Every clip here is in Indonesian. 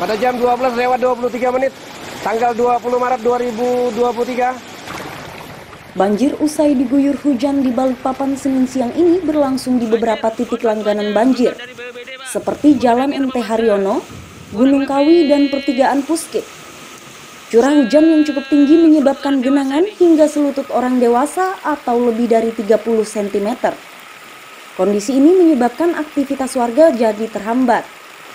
pada jam 12:23 tanggal 20 Maret 2023. Banjir usai diguyur hujan di Balikpapan Senin siang ini berlangsung di beberapa titik langganan banjir, seperti Jalan MT Haryono, Gunung Kawi, dan Pertigaan Puskit. Curah hujan yang cukup tinggi menyebabkan genangan hingga selutut orang dewasa atau lebih dari 30 cm. Kondisi ini menyebabkan aktivitas warga jadi terhambat.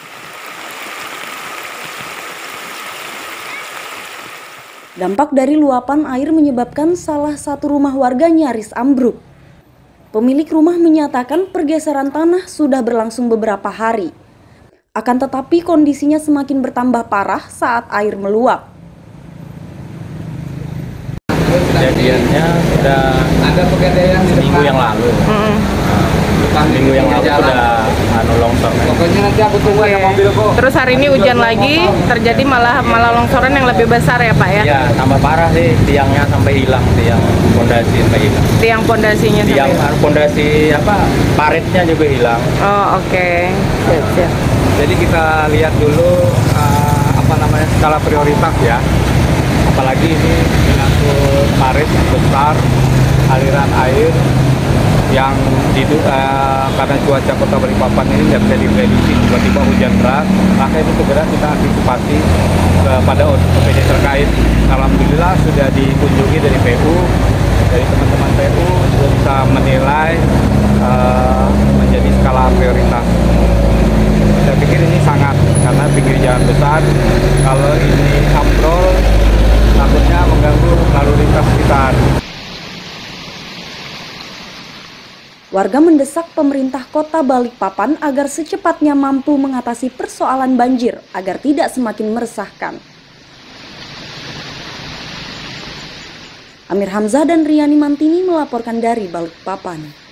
Dampak dari luapan air menyebabkan salah satu rumah warga nyaris ambruk. Pemilik rumah menyatakan pergeseran tanah sudah berlangsung beberapa hari. Akan tetapi kondisinya semakin bertambah parah saat air meluap. Kejadiannya sudah seminggu yang lalu. Minggu yang lalu sudah longsor. Pokoknya nanti aku tunggu ada mobil kok. Terus hari ini hujan lagi, terjadi malah longsoran yang lebih besar ya Pak ya? Ya, tambah parah sih, tiangnya sampai hilang, tiang pondasi sampai hilang. Tiang pondasinya sampai hilang? Pondasi paritnya juga hilang. Oh oke. Siap. Jadi kita lihat dulu skala prioritas ya. Apalagi ini menyangkut parit besar, aliran air yang karena cuaca Kota Balikpapan ini tidak bisa diprediksi, tiba-tiba hujan deras, maka itu segera kita antisipasi kepada OPD terkait. Alhamdulillah sudah dikunjungi dari PU, dari teman-teman PU sudah bisa menilai menjadi skala prioritas. Saya pikir ini sangat, karena pinggir jalan besar, kalau ini ambrol takutnya mengganggu lalu lintas sekitar. Warga mendesak pemerintah Kota Balikpapan agar secepatnya mampu mengatasi persoalan banjir agar tidak semakin meresahkan. Amir Hamzah dan Riani Mantini melaporkan dari Balikpapan.